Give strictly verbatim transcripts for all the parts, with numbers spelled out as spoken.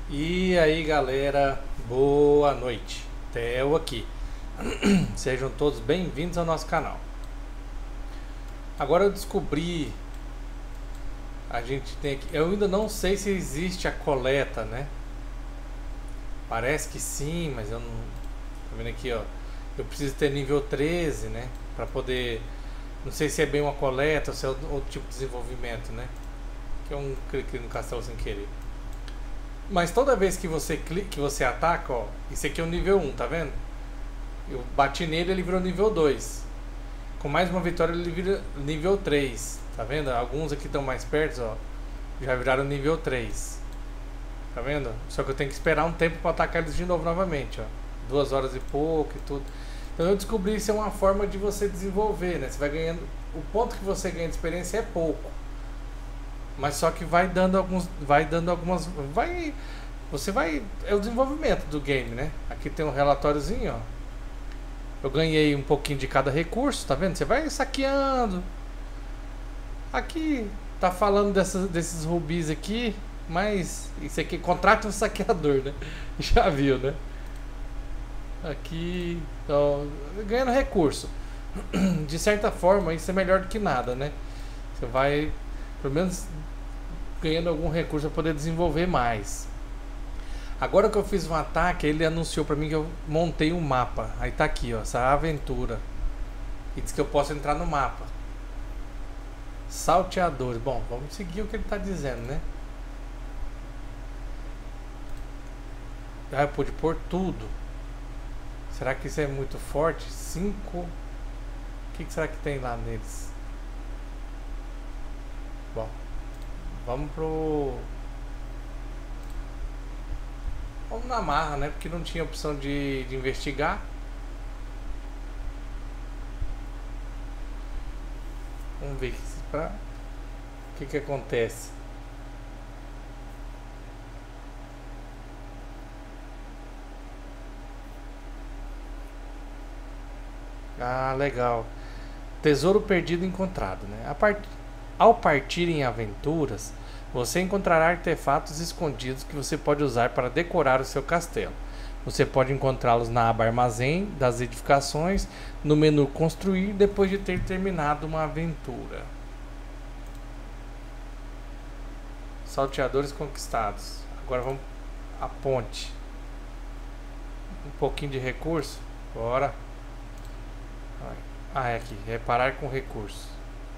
E aí galera, boa noite, Theo aqui. Sejam todos bem-vindos ao nosso canal. Agora eu descobri, a gente tem aqui, eu ainda não sei se existe a coleta, né? Parece que sim, mas eu não. Tá vendo aqui, ó? Eu preciso ter nível treze, né? Pra poder. Não sei se é bem uma coleta ou se é outro tipo de desenvolvimento, né? Que é um clique no castelo sem querer. Mas toda vez que você clica, que você ataca, ó, isso aqui é o nível um, tá vendo? Eu bati nele, ele virou nível dois. Com mais uma vitória ele vira nível três, tá vendo? Alguns aqui estão mais perto, ó, já viraram nível três. Tá vendo? Só que eu tenho que esperar um tempo para atacar eles de novo novamente, ó. Duas horas e pouco e tudo. Então eu descobri isso é uma forma de você desenvolver, né? Você vai ganhando, o ponto que você ganha de experiência é pouco. Mas só que vai dando alguns, vai dando algumas, vai, você vai, é o desenvolvimento do game, né? Aqui tem um relatóriozinho, ó. Eu ganhei um pouquinho de cada recurso, tá vendo? Você vai saqueando. Aqui tá falando dessas, desses rubis aqui, mas isso aqui contrata um saqueador, né? Já viu, né? Aqui, então, ganhando recurso. De certa forma, isso é melhor do que nada, né? Você vai, pelo menos, ganhando algum recurso para poder desenvolver mais. Agora que eu fiz um ataque, ele anunciou para mim que eu montei um mapa. Aí tá aqui, ó, essa aventura. E diz que eu posso entrar no mapa. Salteadores. Bom, vamos seguir o que ele tá dizendo, né? Ah, eu pude pôr tudo. Será que isso é muito forte? Cinco. O que, que será que tem lá neles? Bom, vamos pro... Vamos na marra, né? Porque não tinha opção de, de investigar. Vamos ver pra... o que que acontece. Ah, legal. Tesouro perdido encontrado, né? A part... Ao partir em aventuras, você encontrará artefatos escondidos que você pode usar para decorar o seu castelo. Você pode encontrá-los na aba Armazém das Edificações, no menu Construir, depois de ter terminado uma aventura. Salteadores conquistados. Agora vamos à ponte. Um pouquinho de recurso. Bora. Ah, é aqui. Reparar com recurso.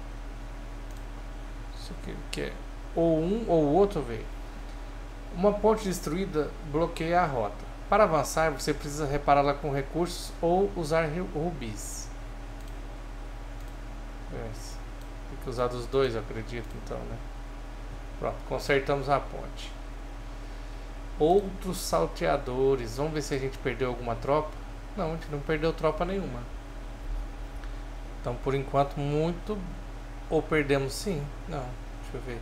Isso aqui que é ou um ou o outro, veio. Uma ponte destruída bloqueia a rota. Para avançar, você precisa repará-la com recursos ou usar rubis. Tem que usar dos dois, eu acredito, então, né? Pronto, consertamos a ponte. Outros salteadores. Vamos ver se a gente perdeu alguma tropa. Não, a gente não perdeu tropa nenhuma. Então, por enquanto, muito... Ou perdemos sim? Não, deixa eu ver.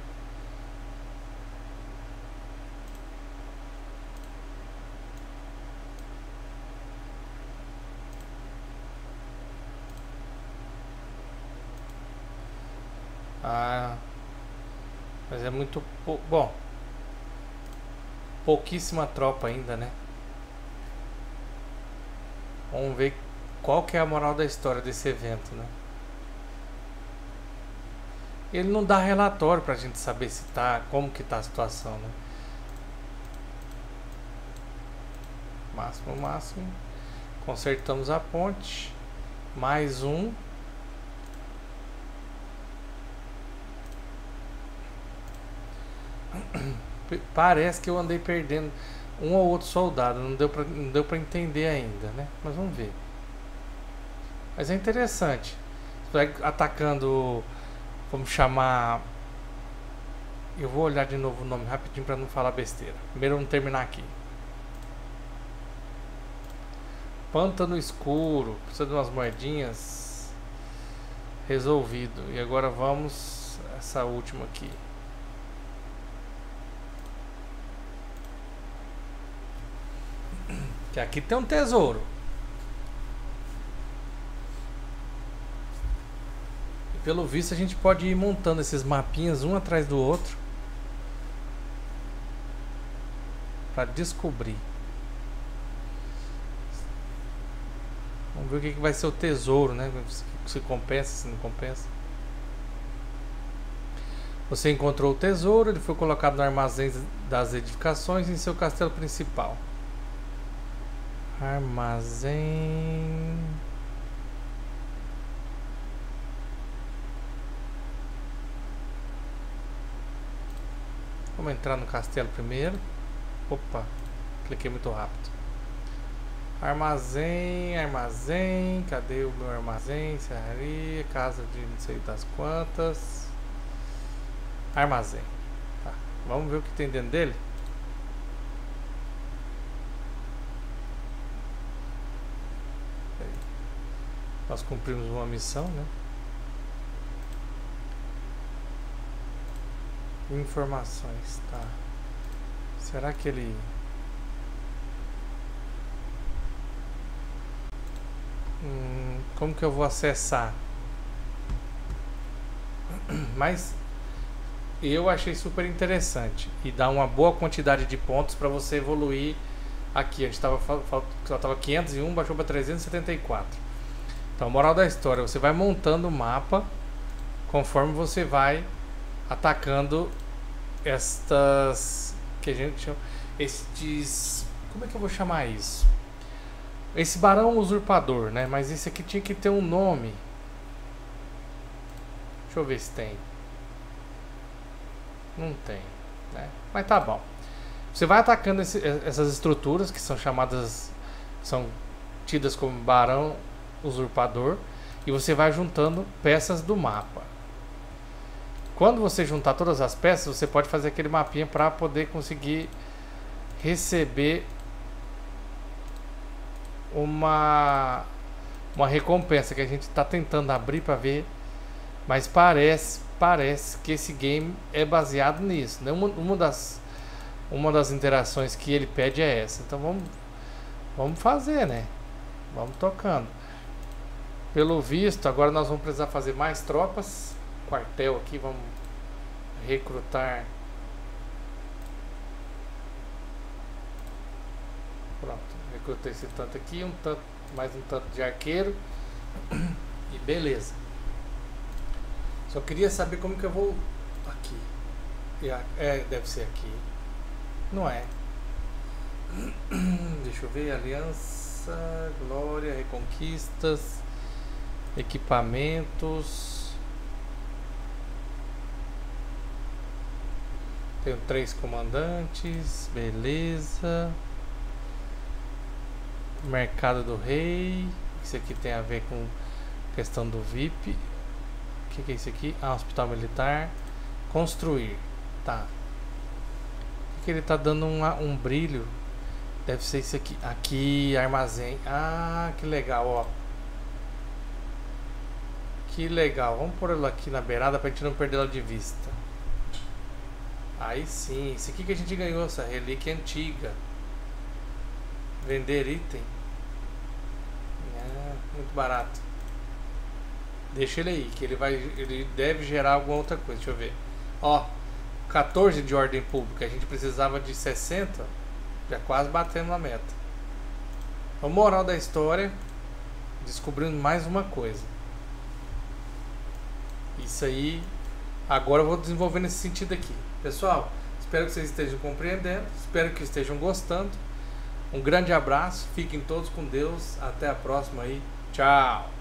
Ah, mas é muito pou... bom. Pouquíssima tropa ainda, né? Vamos ver qual que é a moral da história desse evento, né? Ele não dá relatório pra gente saber se tá, como que tá a situação, né? Máximo, máximo. Consertamos a ponte. Mais um. Parece que eu andei perdendo um ou outro soldado. Não deu pra, não deu pra entender ainda, né? Mas vamos ver. Mas é interessante. Você vai atacando... Vamos chamar... Eu vou olhar de novo o nome rapidinho para não falar besteira. Primeiro vamos terminar aqui. Pântano escuro. Precisa de umas moedinhas. Resolvido. E agora vamos... Essa última aqui. Que aqui tem um tesouro. Pelo visto a gente pode ir montando esses mapinhas um atrás do outro para descobrir. Vamos ver o que, que vai ser o tesouro, né? Se compensa, se não compensa. Você encontrou o tesouro, ele foi colocado no armazém das edificações em seu castelo principal. Armazém... Vamos entrar no castelo primeiro. Opa, cliquei muito rápido. Armazém, armazém. Cadê o meu armazém? Serraria, casa de não sei das quantas. Armazém. Tá. Vamos ver o que tem dentro dele. Nós cumprimos uma missão, né? Informações, tá. Será que ele... Hum, como que eu vou acessar? Mas eu achei super interessante e dá uma boa quantidade de pontos para você evoluir aqui. A gente estava só estava quinhentos e um, baixou para trezentos e setenta e quatro. Então, moral da história, você vai montando o mapa conforme você vai atacando estas que a gente chama, estes, como é que eu vou chamar isso? Esse barão usurpador, né? Mas esse aqui tinha que ter um nome. Deixa eu ver se tem. Não tem, né? Mas tá bom. Você vai atacando esse, essas estruturas que são chamadas, são tidas como barão usurpador, e você vai juntando peças do mapa. Quando você juntar todas as peças, você pode fazer aquele mapinha para poder conseguir receber uma uma recompensa que a gente está tentando abrir para ver, mas parece parece que esse game é baseado nisso, né? Uma, uma das uma das interações que ele pede é essa. Então vamos vamos fazer, né? Vamos tocando. Pelo visto, agora nós vamos precisar fazer mais tropas. Quartel aqui, vamos recrutar. Pronto, recrutei esse tanto aqui, um tanto, mais um tanto de arqueiro. E beleza. Só queria saber como que eu vou aqui. É, deve ser aqui. Não é. Deixa eu ver, aliança, glória, reconquistas, equipamentos. Tenho três comandantes, beleza. Mercado do rei. Isso aqui tem a ver com questão do V I P. O que, que é isso aqui? Ah, hospital militar. Construir. Tá. O que, que ele tá dando um, um brilho? Deve ser isso aqui. Aqui, armazém. Ah, que legal, ó. Que legal. Vamos pôr ela aqui na beirada pra gente não perder ela de vista. Aí sim, isso aqui que a gente ganhou, essa relíquia antiga. Vender item. É, muito barato. Deixa ele aí, que ele vai, ele deve gerar alguma outra coisa. Deixa eu ver. Ó, quatorze de ordem pública. A gente precisava de sessenta. Já quase batendo na meta. A moral da história, descobrindo mais uma coisa. Isso aí. Agora eu vou desenvolver nesse sentido aqui. Pessoal, espero que vocês estejam compreendendo, espero que estejam gostando. Um grande abraço, fiquem todos com Deus, até a próxima aí, tchau!